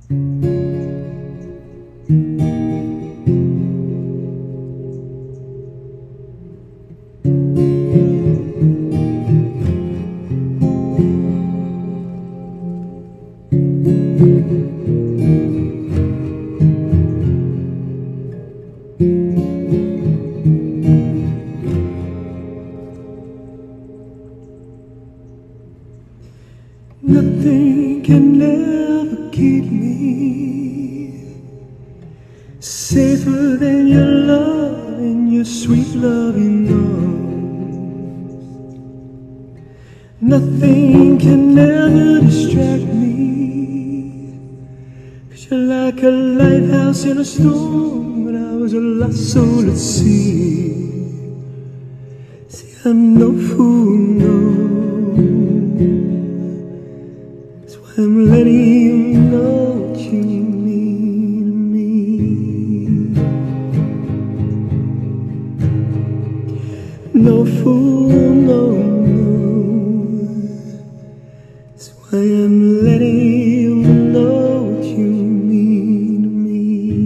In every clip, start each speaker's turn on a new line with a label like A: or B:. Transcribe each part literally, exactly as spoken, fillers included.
A: Nothing can ever keep me safer than your love and your sweet loving arms. Nothing can ever distract me, 'cause you're like a lighthouse in a storm when I was a lost soul at sea. See, I'm no fool, no, I'm letting you know what you mean to me. No fool, no, no. That's why I'm letting you know what you mean to me.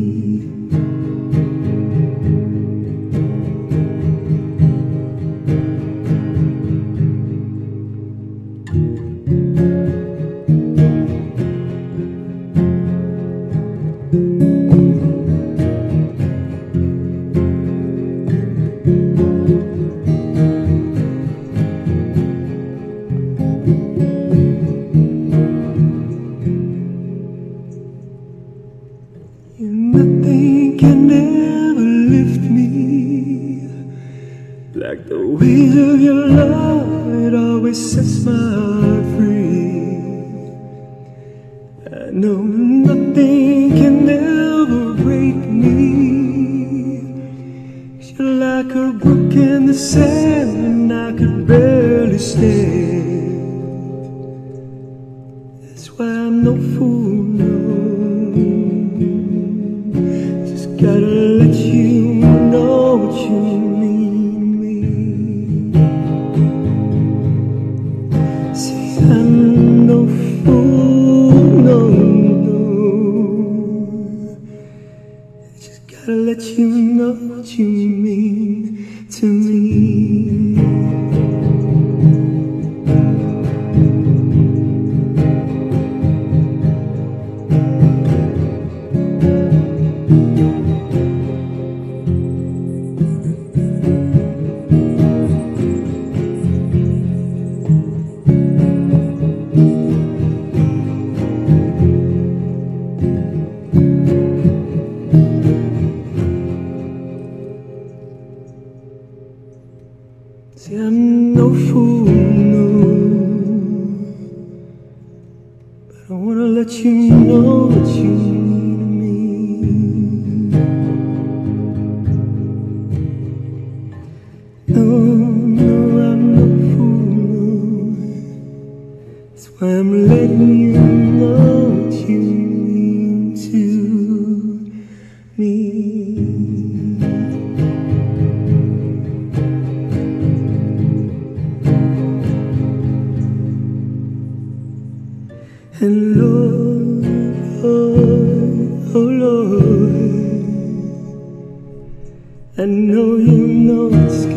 A: Nothing can ever lift me like the waves of your love. It always sets my heart free. I know nothing can ever break me, 'cause you're like a brook in the sand and I could barely stand. That's why I'm no fool, no. Gotta let you know what you mean to me. See, I'm no fool, no, no. Just gotta let you know what you mean to me. See, I'm no fool, no, but I wanna let you know what you mean to me. No, no, I'm no fool, no. That's why I'm letting you know what you mean to me. And Lord, Lord, oh Lord, I know you know it's